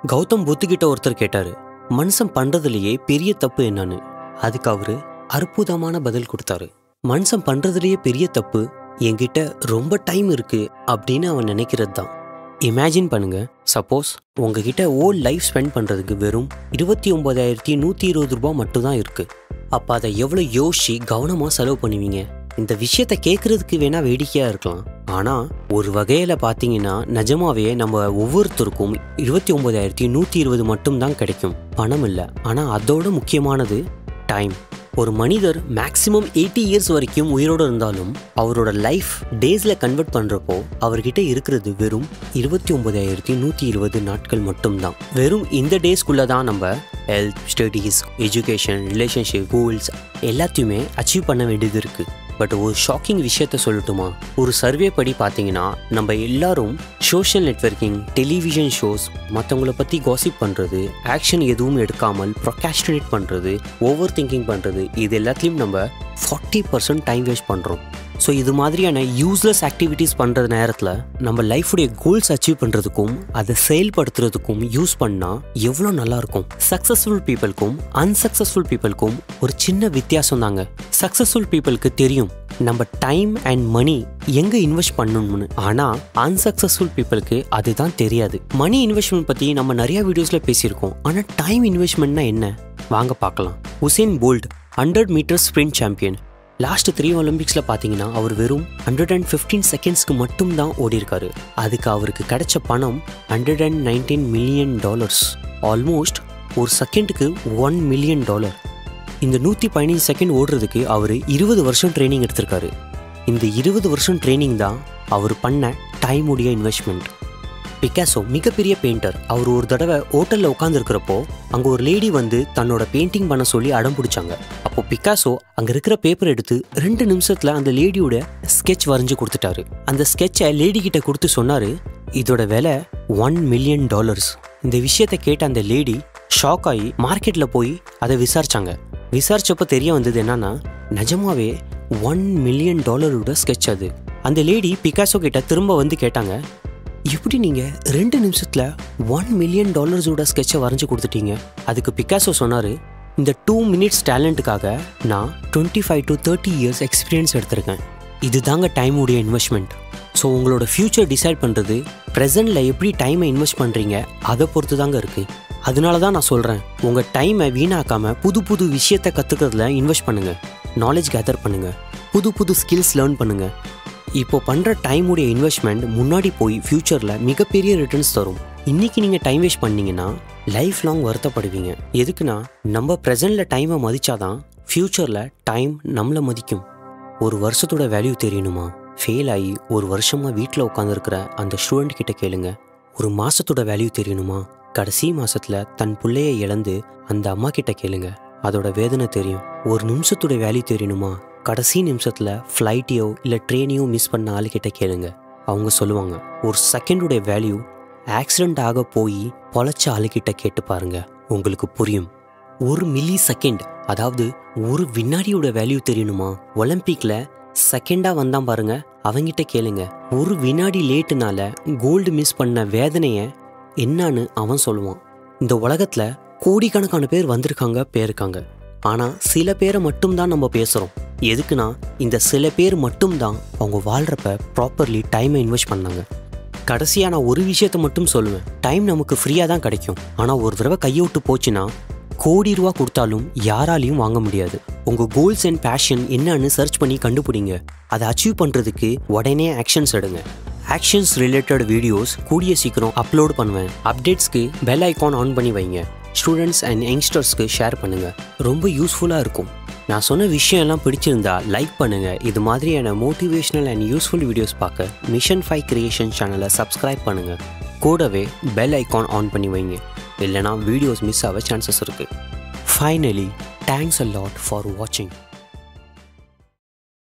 கௌதம் புத்துக்கிட்ட ஒருத்தர் கேட்டாரு, மனுஷன் பண்றதுலயே பெரிய தப்பு என்னன்னு. அதுக்கு அவரு அற்புதமான பதில் கொடுத்தாரு. மனுஷன் பண்றதுலயே பெரிய தப்பு என்கிட்ட ரொம்ப டைம் இருக்கு அப்படின்னு அவன் நினைக்கிறது தான். இமேஜின் பண்ணுங்க, சப்போஸ் உங்ககிட்ட ஓல் லைஃப் ஸ்பெண்ட் பண்றதுக்கு வெறும் 29,120 ரூபாய் மட்டும்தான் இருக்கு. அப்ப அதை எவ்வளவு யோசிச்சு கவனமா செலவு பண்ணுவீங்க? இந்த விஷயத்த கேட்கறதுக்கு வேணா வேடிக்கையா இருக்கலாம், ஆனா ஒரு வகையில பாத்தீங்கன்னா நிஜமாவே நம்ம ஒவ்வொருத்தருக்கும் 29,120 மட்டும்தான் கிடைக்கும். பணம் இல்லை, ஆனா அதோட முக்கியமானது டைம். ஒரு மனிதர் மேக்சிமம் 80 இயர்ஸ் வரைக்கும் உயிரோடு இருந்தாலும் அவரோட லைஃப் டேஸ்ல கன்வெர்ட் பண்றப்போ அவர்கிட்ட இருக்கிறது வெறும் 29,120 நாட்கள் மட்டும்தான். வெறும் இந்த டேஸ்க்குள்ள தான் நம்ம health, studies, education, relationship, goals எல்லாத்தையுமே அச்சீவ் பண்ண வேண்டியது இருக்கு. பட் ஒரு ஷாக்கிங் விஷயத்த சொல்லட்டுமா? ஒரு சர்வே படி பார்த்தீங்கன்னா நம்ம எல்லாரும் சோஷியல் நெட்வொர்க்கிங், டெலிவிஷன் ஷோஸ், மற்றவங்களை பற்றி காசிப் பண்ணுறது, ஆக்ஷன் எதுவும் எடுக்காமல் ப்ரொகாஸ்டினேட் பண்ணுறது, ஓவர் திங்கிங் பண்ணுறது, இது எல்லாத்துலேயும் நம்ம 40% டைம் வேஸ்ட் பண்ணுறோம். ஸோ இது மாதிரியான யூஸ்லெஸ் ஆக்டிவிட்டீஸ் பண்ணுற நேரத்தில் நம்ம லைஃபுடைய கோல்ஸ் அச்சீவ் பண்ணுறதுக்கும் அதை செயல்படுத்துறதுக்கும் யூஸ் பண்ணால் எவ்வளோ நல்லாயிருக்கும். சக்ஸஸ்ஃபுல் பீப்புளுக்கும் அன்சக்ஸஸ்ஃபுல் பீப்புளுக்கும் ஒரு சின்ன வித்தியாசம் தாங்க. சக்ஸஸ்ஃபுல் பீப்புளுக்கு தெரியும் நம்ம டைம் அண்ட் மணி எங்கே இன்வெஸ்ட் பண்ணணும்னு. ஆனால் அன்சக்ஸஸ்ஃபுல் பீப்புளுக்கு அதுதான் தெரியாது. மணி இன்வெஸ்ட்மெண்ட் பற்றி நம்ம நிறையா வீடியோஸில் பேசியிருக்கோம், ஆனால் டைம் இன்வெஸ்ட்மெண்ட்னா என்ன? வாங்க பார்க்கலாம். Usain Bolt 100 metre sprint champion. Last 3 ஒலிம்பிக்ஸில் பார்த்தீங்கன்னா அவர் வெறும் 115 செகண்ட்ஸ்க்கு மட்டும்தான் ஓடி இருக்காரு. அதுக்கு அவருக்கு கிடைச்ச பணம் $119 மில்லியன். ஆல்மோஸ்ட் ஒரு செகண்டுக்கு $1 மில்லியன். இந்த 115 செகண்ட் ஓடுறதுக்கு அவர் 20 வருஷம் ட்ரைனிங் எடுத்திருக்காரு. இந்த 20 வருஷம் ட்ரைனிங் தான் அவர் பண்ண டைமுடைய இன்வெஸ்ட்மெண்ட். பிக்காசோ மிகப்பெரிய பெயிண்டர். அவர் ஒரு தடவை ஹோட்டலில் உட்காந்துருக்கிறப்போ அங்கே ஒரு லேடி வந்து தன்னோட பெயிண்டிங் பண்ண சொல்லி அடம் பிடிச்சாங்க. அப்போ பிக்காசோ அங்கே இருக்கிற பேப்பர் எடுத்து 2 நிமிஷத்தில் அந்த லேடியோட ஸ்கெட்ச் வரைஞ்சி கொடுத்துட்டாரு. அந்த ஸ்கெட்சை லேடி கிட்ட கொடுத்து சொன்னார், இதோட விலை $1 மில்லியன். இந்த விஷயத்தை கேட்ட அந்த லேடி ஷாக் ஆகி மார்க்கெட்டில் போய் அதை விசாரிச்சாங்க. விசாரிச்சப்போ தெரிய வந்தது என்னன்னா, நிஜமாவே $1 மில்லியன் ஸ்கெட்ச் அது. அந்த லேடி பிக்காசோ கிட்ட திரும்ப வந்து கேட்டாங்க, எப்படி நீங்கள் 2 நிமிஷத்தில் $1 மில்லியன் ஸ்கெட்சை வரைஞ்சி கொடுத்துட்டீங்க? அதுக்கு பிக்காசோ சொன்னார், இந்த 2 மினிட்ஸ் டேலண்ட்டுக்காக நான் 25 to 30 இயர்ஸ் எக்ஸ்பீரியன்ஸ் எடுத்திருக்கேன். இது தாங்க டைமுடைய இன்வெஸ்ட்மெண்ட். ஸோ உங்களோட ஃப்யூச்சர் டிசைட் பண்ணுறது ப்ரெசென்ட்டில் எப்படி டைமை இன்வெஸ்ட் பண்ணுறீங்க அதை பொறுத்து தாங்க இருக்குது. அதனால தான் நான் சொல்கிறேன், உங்கள் டைமை வீணாக்காமல் புது புது விஷயத்தை கற்றுக்கிறதுல இன்வெஸ்ட் பண்ணுங்கள். நாலேஜ் கேதர் பண்ணுங்கள், புது புது ஸ்கில்ஸ் லேர்ன் பண்ணுங்கள். இப்போ பண்ணுற டைமுடைய இன்வெஸ்ட்மெண்ட் முன்னாடி போய் ஃப்யூச்சரில் மிகப்பெரிய ரிட்டர்ன்ஸ் தரும். இன்றைக்கி நீங்கள் டைம் வேஸ்ட் பண்ணிங்கன்னா லைஃப் லாங் வருத்தப்படுவீங்க. எதுக்குன்னா நம்ம ப்ரெசென்ட்டில் டைமை மதித்தாதான் ஃப்யூச்சரில் டைம் நம்மளை மதிக்கும். ஒரு வருஷத்தோட வேல்யூ தெரியணுமா? ஃபெயில் ஆகி ஒரு வருஷமாக வீட்டில் உட்காந்துருக்கிற அந்த ஸ்டூடெண்ட் கிட்ட கேளுங்க. ஒரு மாதத்தோட வேல்யூ தெரியணுமா? கடைசி மாதத்தில் தன் பிள்ளையை இழந்து அந்த அம்மா கிட்ட கேளுங்க, அதோட வேதனை தெரியும். ஒரு நிமிஷத்தோட வேல்யூ தெரியணுமா? கடைசி நிமிஷத்தில் ஃப்ளைட்டையோ இல்லை ட்ரெயினையோ மிஸ் பண்ண ஆளுக்கிட்ட கேளுங்க, அவங்க சொல்லுவாங்க. ஒரு செகண்டுடைய வேல்யூ ஆக்சிடெண்ட் ஆக போய் பொழைச்ச ஆளுக்கிட்ட கேட்டு பாருங்க, உங்களுக்கு புரியும். ஒரு மில்லி செகண்ட், அதாவது ஒரு வினாடியோட வேல்யூ தெரியணுமா? ஒலிம்பிக்கில் செகண்டாக வந்தான் பாருங்க, அவங்கிட்ட கேளுங்க. ஒரு வினாடி லேட்டுனால கோல்டு மிஸ் பண்ண வேதனையை என்னான்னு அவன் சொல்லுவான். இந்த உலகத்தில் கோடிக்கணக்கான பேர் வந்திருக்காங்க, போயிருக்காங்க. ஆனால் சில பேரை மட்டும்தான் நம்ம பேசுகிறோம். எதுக்குன்னா இந்த சில பேர் மட்டும்தான் அவங்க வாழ்கிறப்ப ப்ராப்பர்லி டைமை இன்வெஸ்ட் பண்ணாங்க. கடைசியாக நான் ஒரு விஷயத்த மட்டும் சொல்லுவேன், டைம் நமக்கு ஃப்ரீயாக தான் கிடைக்கும். ஆனால் ஒரு தடவை கையை விட்டு போச்சுன்னா கோடி ரூபா கொடுத்தாலும் யாராலையும் வாங்க முடியாது. உங்கள் கோல்ஸ் அண்ட் பேஷன் என்னன்னு சர்ச் பண்ணி கண்டுபிடிங்க. அதை அச்சீவ் பண்ணுறதுக்கு உடனே ஆக்ஷன்ஸ் எடுங்க. ஆக்ஷன்ஸ் ரிலேட்டட் வீடியோஸ் கூடிய சீக்கிரம் அப்லோட் பண்ணுவேன். அப்டேட்ஸ்க்கு பெல் ஐக்கான் ஆன் பண்ணி வைங்க. ஸ்டூடெண்ட்ஸ் அண்ட் யங்ஸ்டர்ஸ்க்கு ஷேர் பண்ணுங்கள், ரொம்ப யூஸ்ஃபுல்லாக இருக்கும். நான் சொன்ன விஷயம் எல்லாம் பிடிச்சிருந்தா லைக் பண்ணுங்கள். இது மாதிரியான மோட்டிவேஷனல் அண்ட் யூஸ்ஃபுல் வீடியோஸ் பார்க்க மிஷன் 5 கிரியேஷன் சேனலை சப்ஸ்கிரைப் பண்ணுங்கள். கூடவே பெல் ஐக்கான் ஆன் பண்ணி வைங்க, இல்லைனா வீடியோஸ் மிஸ் ஆக சான்சஸ் இருக்குது. Finally, thanks a lot for வாட்சிங்.